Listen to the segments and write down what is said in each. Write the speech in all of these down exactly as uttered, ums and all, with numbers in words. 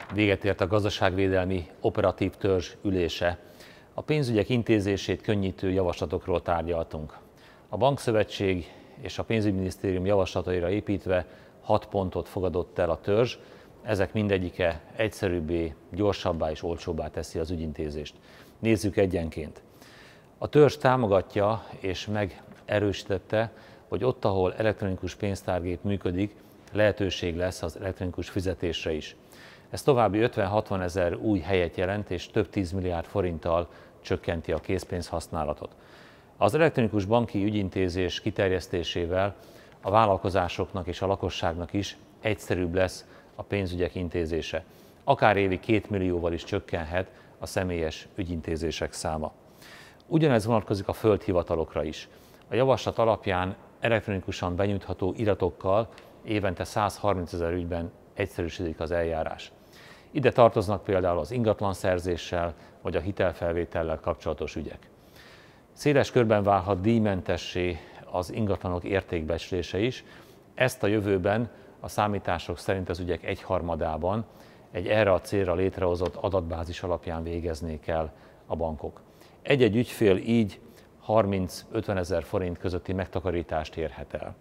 Véget ért a gazdaságvédelmi operatív törzs ülése. A pénzügyek intézését könnyítő javaslatokról tárgyaltunk. A Bankszövetség és a Pénzügyminisztérium javaslataira építve hat pontot fogadott el a törzs, ezek mindegyike egyszerűbbé, gyorsabbá és olcsóbbá teszi az ügyintézést. Nézzük egyenként. A törzs támogatja és megerősítette, hogy ott, ahol elektronikus pénztárgép működik, lehetőség lesz az elektronikus fizetésre is. Ez további ötven-hatvan ezer új helyet jelent, és több tízmilliárd forinttal csökkenti a készpénz használatot. Az elektronikus banki ügyintézés kiterjesztésével a vállalkozásoknak és a lakosságnak is egyszerűbb lesz a pénzügyek intézése. Akár évi két millióval is csökkenhet a személyes ügyintézések száma. Ugyanez vonatkozik a földhivatalokra is. A javaslat alapján elektronikusan benyújtható iratokkal évente százharminc ezer ügyben egyszerűsödik az eljárás. Ide tartoznak például az ingatlanszerzéssel vagy a hitelfelvétellel kapcsolatos ügyek. Széles körben válhat díjmentessé az ingatlanok értékbecslése is. Ezt a jövőben a számítások szerint az ügyek egyharmadában egy erre a célra létrehozott adatbázis alapján végeznék el a bankok. Egy-egy ügyfél így harminc-ötven ezer forint közötti megtakarítást érhet el.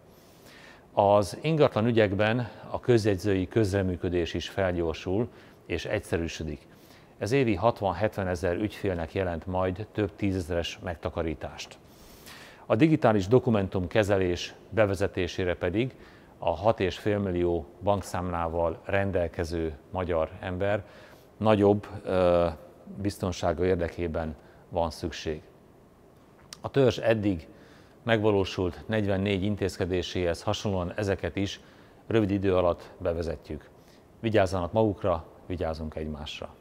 Az ingatlan ügyekben a közjegyzői közreműködés is felgyorsul és egyszerűsödik. Ez évi hatvan-hetven ezer ügyfélnek jelent majd több tízezeres megtakarítást. A digitális dokumentumkezelés bevezetésére pedig a hat egész öt millió bankszámlával rendelkező magyar ember nagyobb ö, biztonsága érdekében van szükség. A törzs eddig megvalósult negyvennégy intézkedéséhez hasonlóan ezeket is rövid idő alatt bevezetjük. Vigyázzanak magukra, vigyázzunk egymásra!